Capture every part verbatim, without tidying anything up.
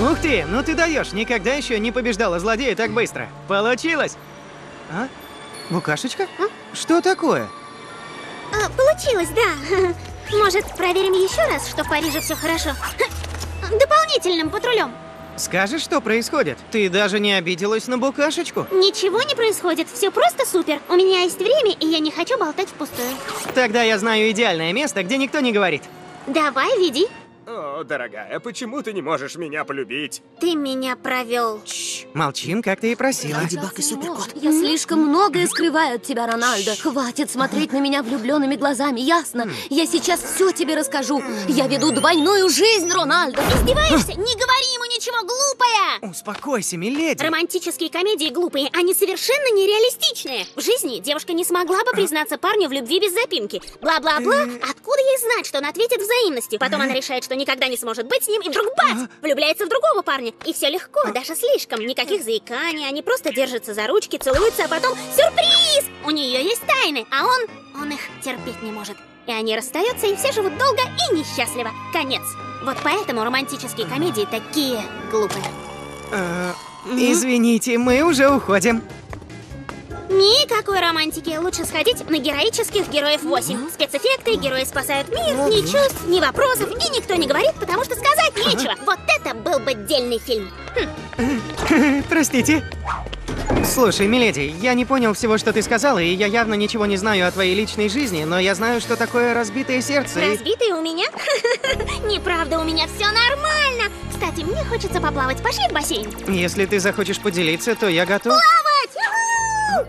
Ух ты, ну ты даешь, никогда еще не побеждала злодея так быстро. Получилось! А? Букашечка? А? Что такое? А, получилось, да. Может, проверим еще раз, что в Париже все хорошо? Дополнительным патрулем. Скажешь, что происходит? Ты даже не обиделась на букашечку? Ничего не происходит, все просто супер. У меня есть время, и я не хочу болтать впустую. Тогда я знаю идеальное место, где никто не говорит. Давай, веди. О, дорогая, почему ты не можешь меня полюбить? Ты меня провел. Чш, молчим, как ты и просила. Леди Баг и Суперкот. Я слишком многое скрываю от тебя, Рональдо. Хватит смотреть на меня влюбленными глазами, ясно? Я сейчас все тебе расскажу. Я веду двойную жизнь, Рональдо. Издеваешься? Не говори ему ничего, глупая! Успокойся, миледи. Романтические комедии глупые, они совершенно нереалистичные. В жизни девушка не смогла бы признаться парню в любви без запинки. Бла-бла-бла. Откуда ей знать, что он ответит взаимностью? Потом она решает, что никогда не сможет быть с ним, и вдруг бац! Влюбляется в другого парня. И все легко, даже слишком. Никаких заиканий, они просто держатся за ручки, целуются, а потом сюрприз! У нее есть тайны, а он, он их терпеть не может. И они расстаются, и все живут долго и несчастливо. Конец. Вот поэтому романтические комедии такие глупые. Э, извините, мы уже уходим. Никакой романтики. Лучше сходить на героических героев восемь. Спецэффекты, герои спасают мир, ни чувств, ни вопросов, и никто не говорит, потому что сказать нечего. Вот это был бы дельный фильм. Хм. Простите. Слушай, миледи, я не понял всего, что ты сказала, и я явно ничего не знаю о твоей личной жизни, но я знаю, что такое разбитое сердце. и- Разбитый у меня? Неправда, у меня все нормально. Кстати, мне хочется поплавать. Пошли в бассейн. Если ты захочешь поделиться, то я готов. Плавать! Уху!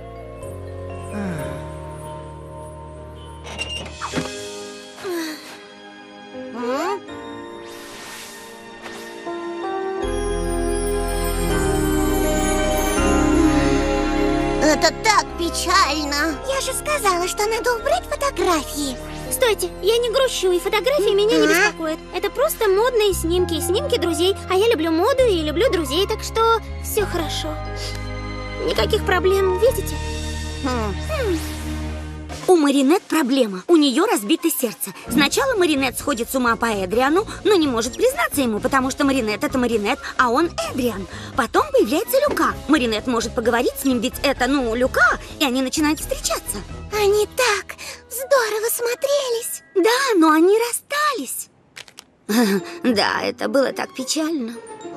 Это так печально. Я же сказала, что надо убрать фотографии. Стойте, я не грущу, и фотографии меня не беспокоят. Это просто модные снимки, снимки друзей. А я люблю моду и люблю друзей, так что все хорошо. Никаких проблем, видите? Хм. У Маринет проблема. У нее разбито сердце. Сначала Маринет сходит с ума по Эдриану, но не может признаться ему, потому что Маринет — это Маринет, а он Эдриан. Потом появляется Люка. Маринет может поговорить с ним, ведь это, ну, Люка, и они начинают встречаться. Они так здорово смотрелись. Да, но они расстались. Да, это было так печально.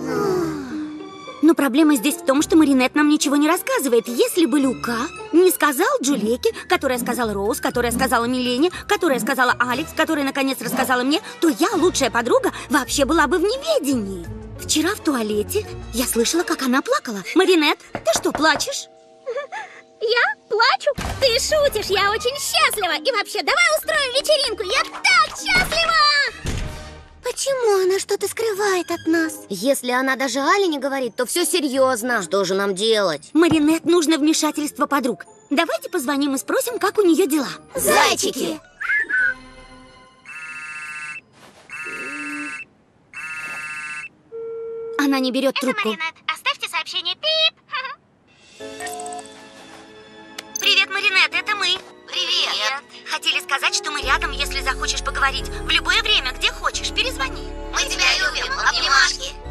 Но проблема здесь в том, что Маринет нам ничего не рассказывает. Если бы Люка не сказал Джулеке, которая сказала Роуз, которая сказала Милене, которая сказала Алекс, которая наконец рассказала мне, то я, лучшая подруга, вообще была бы в неведении. Вчера в туалете я слышала, как она плакала. Маринет, ты что, плачешь? Я плачу? Ты шутишь, я очень счастлива. И вообще, давай устроим вечеринку, я так счастлива! Почему она что-то скрывает от нас? Если она даже Але не говорит, то все серьезно. Что же нам делать? Маринет нужно вмешательство подруг. Давайте позвоним и спросим, как у нее дела. Зайчики! Она не берет Это трубку. Маринет. Оставьте сообщение. Пип! Привет, Маринет, это мы. Привет! Хотели сказать, что мы рядом, если захочешь поговорить. В любое время, где хочешь, перезвони. Мы тебя любим! Обнимашки!